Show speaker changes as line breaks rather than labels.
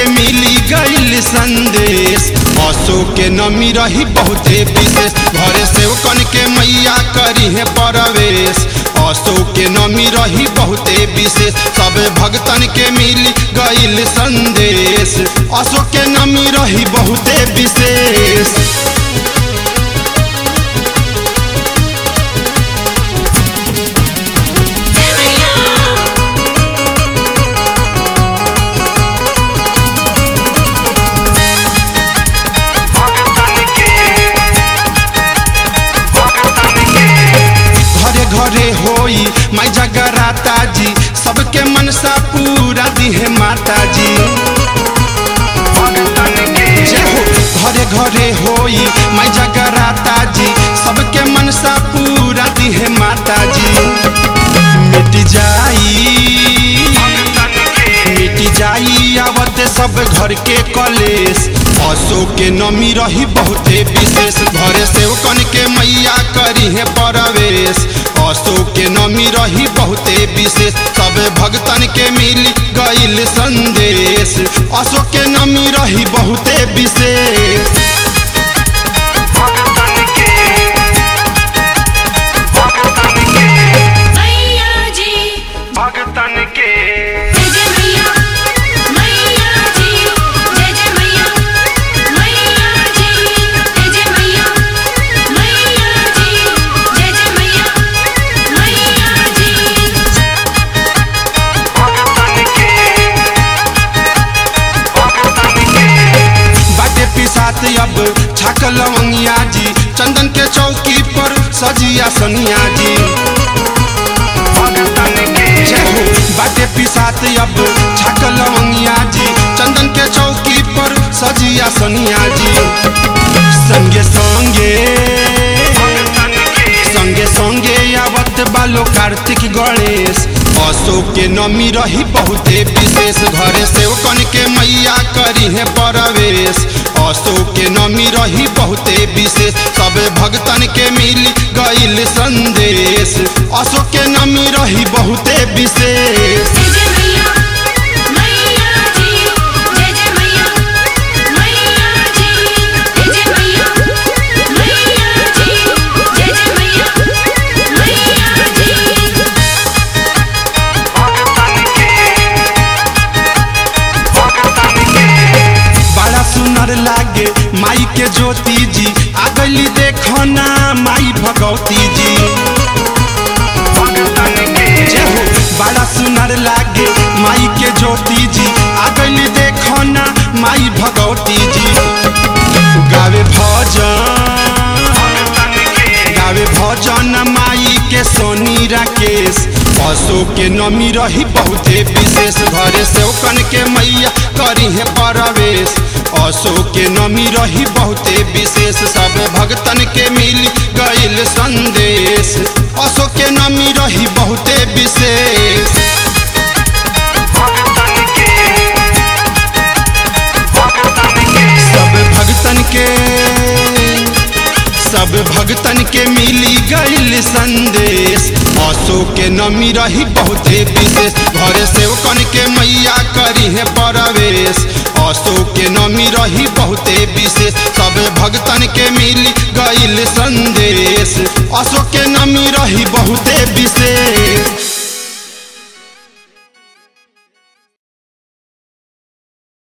के मिली गईल संदेश। अशोक के नमी रही बहुते विशेष, घरे सेवकन के मैया करी है प्रवेश। अशोक के नमी रही बहुते विशेष, सब भक्तन के मिली गईल संदेश। अशोक के नमी रही बहुते विशेष। घरे होई माई जगराता जी, सबके मनसा पूरा दी है माता जी। जय हो। घरे घरे होई माई जगराता जी, सबके मनसा पूरा दी है माता जी। मिट जाई आवत सब घर के कलेश। अशोक के नमी रही बहुते विशेष, घरे सेवकन के मैया करी है प्रवेश। अशोक के नमी रही बहुते विशेष, सब भक्तन के मिली गईल संदेश। अशोक के नमी रही बहुते विशेष। अब छाक लवंगिया जी, चंदन के चौकी पर सजिया सोनिया जी। जय हो। बाटे पिसात अब छाक लवंगिया जी, चंदन के चौकी पर सजिया सोनिया जी। संगे संगे आवत बालो कार्तिक गणेश। अशोक के नमी रही बहुते विशेष, घरे सेवकन के मैया करी है प्रवेश। अशोक के नमी रही बहुते विशेष, सब भक्तन के मिली गईल संदेश। अशोक के नमी रही बहुते विशेष। लागे माई के ज्योति जी, आ गई देखो ना माई भगवती जी। जय हो। बड़ा सुनर लागे माई के ज्योति जी, आ गई देखो ना माई भगवती जी। गावे भजन माई के सोनी राकेश। अशोक के नमी रही बहुते विशेष, घरे सेवकन के मैया करी है प्रवेश। अशोक के नमी रही बहुते विशेष, सब भक्तन के मिली गईल संदेश। अशोक के नमी रही बहुते विशेष। सब भक्तन के मिली गईल संदेश। अशोक के नमी रही बहुते विशेष, घरे सेवकन के मैया करी है प्रवेश। अशोक के नमी रही बहुते विशेष, सब भक्तन के मिली गईल संदेश। अशोक के नमी रही बहुते विशेष।